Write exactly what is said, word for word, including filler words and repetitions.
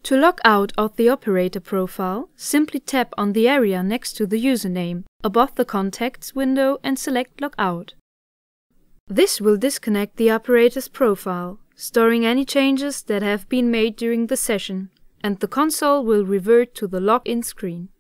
To log out of the operator profile, simply tap on the area next to the username above the Contacts window and select Log Out. This will disconnect the operator's profile, storing any changes that have been made during the session, and the console will revert to the login screen.